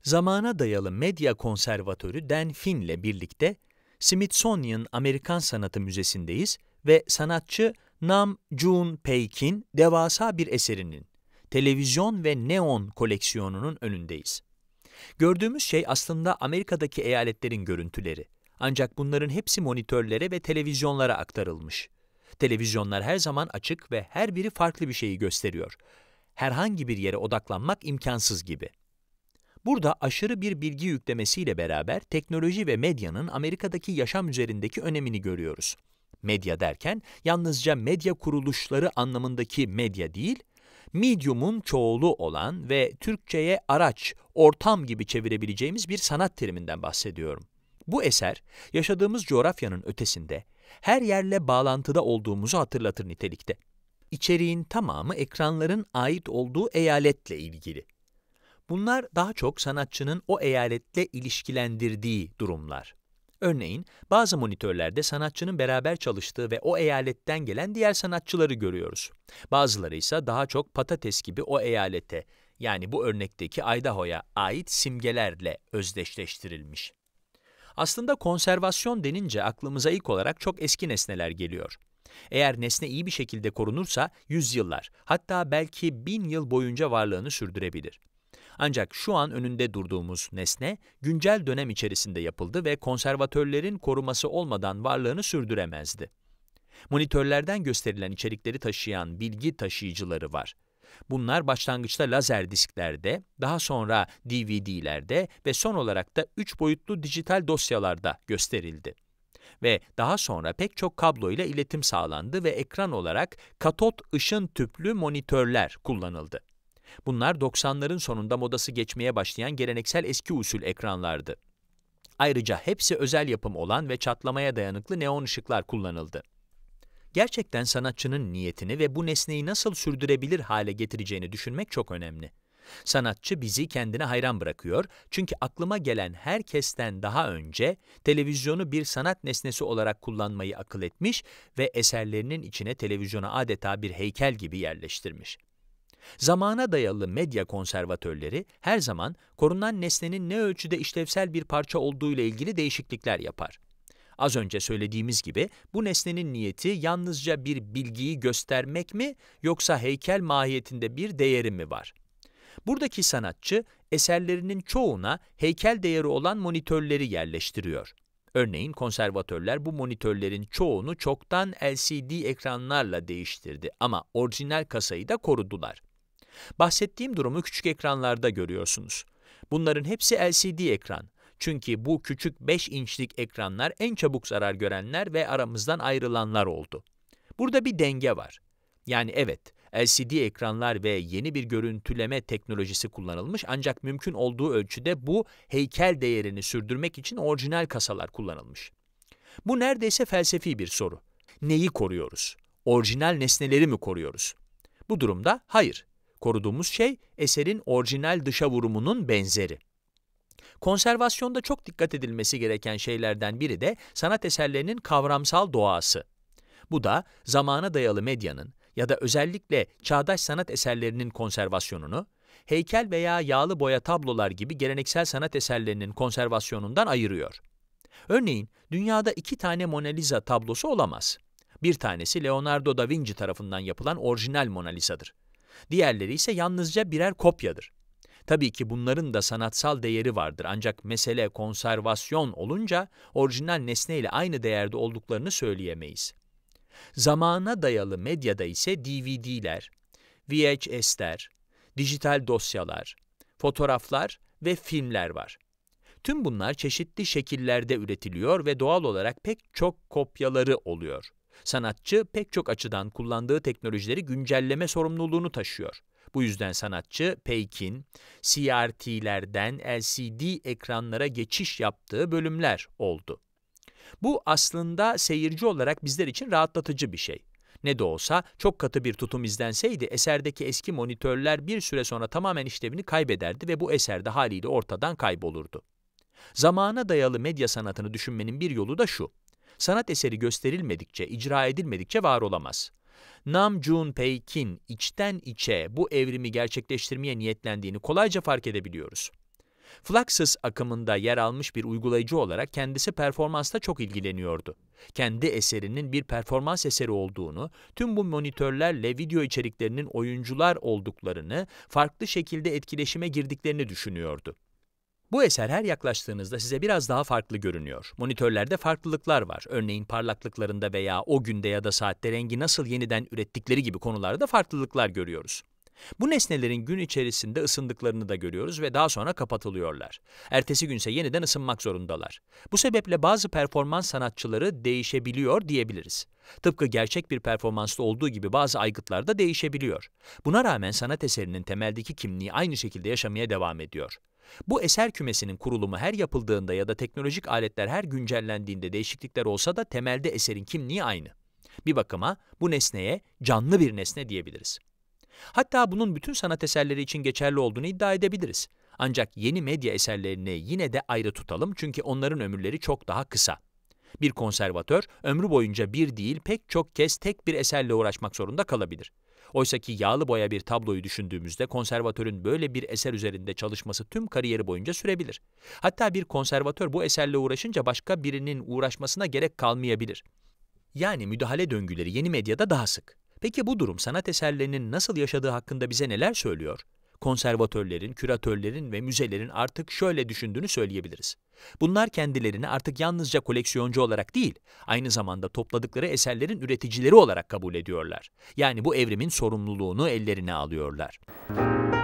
Zamana dayalı medya konservatörü Dan Finn'le birlikte Smithsonian Amerikan Sanatı Müzesi'ndeyiz ve sanatçı Nam June Paik'in devasa bir eserinin, televizyon ve neon koleksiyonunun önündeyiz. Gördüğümüz şey aslında Amerika'daki eyaletlerin görüntüleri. Ancak bunların hepsi monitörlere ve televizyonlara aktarılmış. Televizyonlar her zaman açık ve her biri farklı bir şeyi gösteriyor. Herhangi bir yere odaklanmak imkansız gibi. Burada aşırı bir bilgi yüklemesiyle beraber teknoloji ve medyanın Amerika'daki yaşam üzerindeki önemini görüyoruz. Medya derken yalnızca medya kuruluşları anlamındaki medya değil, medium'un çoğulu olan ve Türkçe'ye araç, ortam gibi çevirebileceğimiz bir sanat teriminden bahsediyorum. Bu eser, yaşadığımız coğrafyanın ötesinde, her yerle bağlantıda olduğumuzu hatırlatır nitelikte. İçeriğin tamamı ekranların ait olduğu eyaletle ilgili. Bunlar daha çok sanatçının o eyaletle ilişkilendirdiği durumlar. Örneğin, bazı monitörlerde sanatçının beraber çalıştığı ve o eyaletten gelen diğer sanatçıları görüyoruz. Bazıları ise daha çok patates gibi o eyalete, yani bu örnekteki Idaho'ya ait simgelerle özdeşleştirilmiş. Aslında konservasyon denince aklımıza ilk olarak çok eski nesneler geliyor. Eğer nesne iyi bir şekilde korunursa yüzyıllar, hatta belki 1000 yıl boyunca varlığını sürdürebilir. Ancak şu an önünde durduğumuz nesne, güncel dönem içerisinde yapıldı ve konservatörlerin koruması olmadan varlığını sürdüremezdi. Monitörlerden gösterilen içerikleri taşıyan bilgi taşıyıcıları var. Bunlar başlangıçta lazer disklerde, daha sonra DVD'lerde ve son olarak da 3 boyutlu dijital dosyalarda gösterildi. Ve daha sonra pek çok kablo ile iletim sağlandı ve ekran olarak katot ışın tüplü monitörler kullanıldı. Bunlar 90'ların sonunda modası geçmeye başlayan geleneksel eski usul ekranlardı. Ayrıca hepsi özel yapım olan ve çatlamaya dayanıklı neon ışıklar kullanıldı. Gerçekten sanatçının niyetini ve bu nesneyi nasıl sürdürebilir hale getireceğini düşünmek çok önemli. Sanatçı bizi kendine hayran bırakıyor çünkü aklıma gelen herkesten daha önce televizyonu bir sanat nesnesi olarak kullanmayı akıl etmiş ve eserlerinin içine televizyonu adeta bir heykel gibi yerleştirmiş. Zamana dayalı medya konservatörleri her zaman korunan nesnenin ne ölçüde işlevsel bir parça olduğu ile ilgili değişiklikler yapar. Az önce söylediğimiz gibi bu nesnenin niyeti yalnızca bir bilgiyi göstermek mi yoksa heykel mahiyetinde bir değeri mi var? Buradaki sanatçı eserlerinin çoğuna heykel değeri olan monitörleri yerleştiriyor. Örneğin konservatörler bu monitörlerin çoğunu çoktan LCD ekranlarla değiştirdi ama orijinal kasayı da korudular. Bahsettiğim durumu küçük ekranlarda görüyorsunuz. Bunların hepsi LCD ekran. Çünkü bu küçük 5 inçlik ekranlar en çabuk zarar görenler ve aramızdan ayrılanlar oldu. Burada bir denge var. Yani evet, LCD ekranlar ve yeni bir görüntüleme teknolojisi kullanılmış ancak mümkün olduğu ölçüde bu heykel değerini sürdürmek için orijinal kasalar kullanılmış. Bu neredeyse felsefi bir soru. Neyi koruyoruz? Orijinal nesneleri mi koruyoruz? Bu durumda hayır. Koruduğumuz şey eserin orijinal dışa vurumunun benzeri. Konservasyonda çok dikkat edilmesi gereken şeylerden biri de sanat eserlerinin kavramsal doğası. Bu da zamana dayalı medyanın ya da özellikle çağdaş sanat eserlerinin konservasyonunu, heykel veya yağlı boya tablolar gibi geleneksel sanat eserlerinin konservasyonundan ayırıyor. Örneğin, dünyada 2 tane Mona Lisa tablosu olamaz. Bir tanesi Leonardo da Vinci tarafından yapılan orijinal Mona Lisa'dır. Diğerleri ise yalnızca birer kopyadır. Tabii ki bunların da sanatsal değeri vardır ancak mesele konservasyon olunca orijinal nesneyle aynı değerde olduklarını söyleyemeyiz. Zamana dayalı medyada ise DVD'ler, VHS'ler, dijital dosyalar, fotoğraflar ve filmler var. Tüm bunlar çeşitli şekillerde üretiliyor ve doğal olarak pek çok kopyaları oluyor. Sanatçı pek çok açıdan kullandığı teknolojileri güncelleme sorumluluğunu taşıyor. Bu yüzden sanatçı Paik'in CRT'lerden LCD ekranlara geçiş yaptığı bölümler oldu. Bu aslında seyirci olarak bizler için rahatlatıcı bir şey. Ne de olsa çok katı bir tutum izlenseydi eserdeki eski monitörler bir süre sonra tamamen işlevini kaybederdi ve bu eser de haliyle ortadan kaybolurdu. Zamana dayalı medya sanatını düşünmenin bir yolu da şu: sanat eseri gösterilmedikçe, icra edilmedikçe var olamaz. Nam June Paik'in içten içe bu evrimi gerçekleştirmeye niyetlendiğini kolayca fark edebiliyoruz. Fluxus akımında yer almış bir uygulayıcı olarak kendisi performansla çok ilgileniyordu. Kendi eserinin bir performans eseri olduğunu, tüm bu monitörlerle video içeriklerinin oyuncular olduklarını, farklı şekilde etkileşime girdiklerini düşünüyordu. Bu eser her yaklaştığınızda size biraz daha farklı görünüyor. Monitörlerde farklılıklar var. Örneğin parlaklıklarında veya o günde ya da saatte rengi nasıl yeniden ürettikleri gibi konularda farklılıklar görüyoruz. Bu nesnelerin gün içerisinde ısındıklarını da görüyoruz ve daha sonra kapatılıyorlar. Ertesi günse yeniden ısınmak zorundalar. Bu sebeple bazı performans sanatçıları değişebiliyor diyebiliriz. Tıpkı gerçek bir performansta olduğu gibi bazı aygıtlar da değişebiliyor. Buna rağmen sanat eserinin temeldeki kimliği aynı şekilde yaşamaya devam ediyor. Bu eser kümesinin kurulumu her yapıldığında ya da teknolojik aletler her güncellendiğinde değişiklikler olsa da temelde eserin kimliği aynı. Bir bakıma bu nesneye canlı bir nesne diyebiliriz. Hatta bunun bütün sanat eserleri için geçerli olduğunu iddia edebiliriz. Ancak yeni medya eserlerini yine de ayrı tutalım çünkü onların ömürleri çok daha kısa. Bir konservatör ömrü boyunca bir değil pek çok kez tek bir eserle uğraşmak zorunda kalabilir. Oysaki yağlı boya bir tabloyu düşündüğümüzde konservatörün böyle bir eser üzerinde çalışması tüm kariyeri boyunca sürebilir. Hatta bir konservatör bu eserle uğraşınca başka birinin uğraşmasına gerek kalmayabilir. Yani müdahale döngüleri yeni medyada daha sık. Peki bu durum sanat eserlerinin nasıl yaşadığı hakkında bize neler söylüyor? Konservatörlerin, küratörlerin ve müzelerin artık şöyle düşündüğünü söyleyebiliriz. Bunlar kendilerini artık yalnızca koleksiyoncu olarak değil, aynı zamanda topladıkları eserlerin üreticileri olarak kabul ediyorlar. Yani bu evrimin sorumluluğunu ellerine alıyorlar.